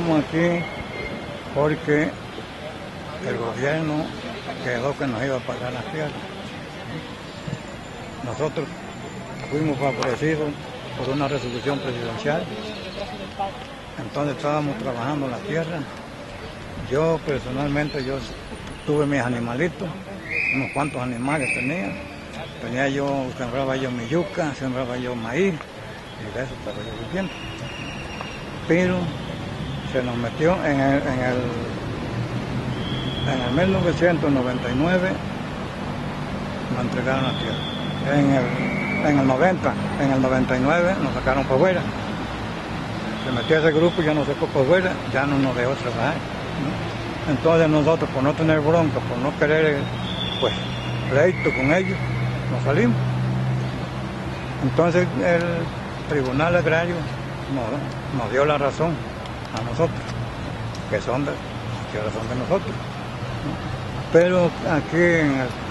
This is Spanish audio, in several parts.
Estamos aquí porque el gobierno quedó que nos iba a pagar las tierras. Nosotros fuimos favorecidos por una resolución presidencial, entonces estábamos trabajando la tierra. Yo personalmente, yo tuve mis animalitos, unos cuantos animales tenía yo, sembraba yo mi yuca, sembraba yo maíz, y de eso estaba yo viviendo. Pero se nos metió en el 1999, nos entregaron la tierra. En el 99 nos sacaron por fuera. Se metió ese grupo y ya nos sacó por fuera, ya no nos dejó trabajar, ¿no? Entonces nosotros, por no tener bronca, por no querer pues pleito con ellos, nos salimos. Entonces el Tribunal Agrario nos dio la razón a nosotros, que son de nosotros, ¿no? Pero aquí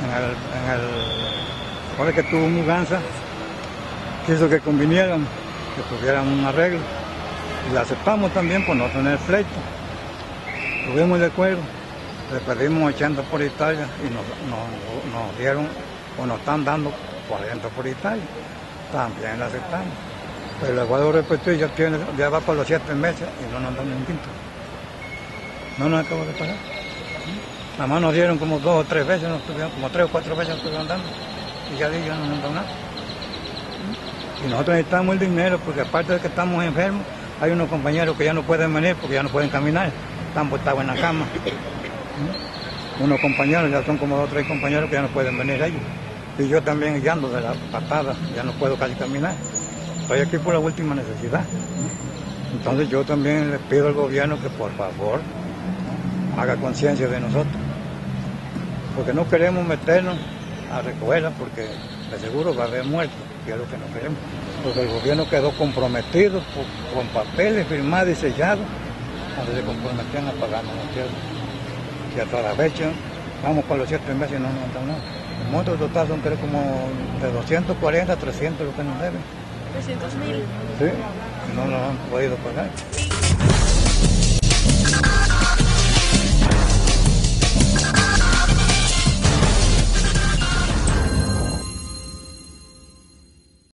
ahora que tuvo mudanza, quiso que convinieran, que tuvieran un arreglo, y la aceptamos también por no tener pleito. Estuvimos de acuerdo, le pedimos 80 por hectárea y nos dieron, o nos están dando 40 por hectárea, también la aceptamos. Pero el Ecuador repetió, ya va por los 7 meses y no nos dan ni un quinto. No nos acabó de pagar. Nada más nos dieron como 2 o 3 veces, como 3 o 4 veces nos estuvieron dando, y ya no nos dan nada. Y nosotros necesitamos el dinero porque aparte de que estamos enfermos, hay unos compañeros que ya no pueden venir porque ya no pueden caminar, están botados en la cama. Unos compañeros, ya son como 2 o 3 compañeros que ya no pueden venir ellos. Y yo también ya ando de la patada, ya no puedo casi caminar. Estoy aquí por la última necesidad. Entonces yo también les pido al gobierno que por favor haga conciencia de nosotros. Porque no queremos meternos a recogerla porque de seguro va a haber muertos, que es lo que no queremos. Porque el gobierno quedó comprometido con papeles firmados y sellados, donde se comprometían a pagarnos la tierra. Y hasta la fecha, vamos por los 7 meses y no nos dan nada. El monto total son creo como de 240 a 300 lo que nos deben. 300.000. Sí, y no nos han podido pagar.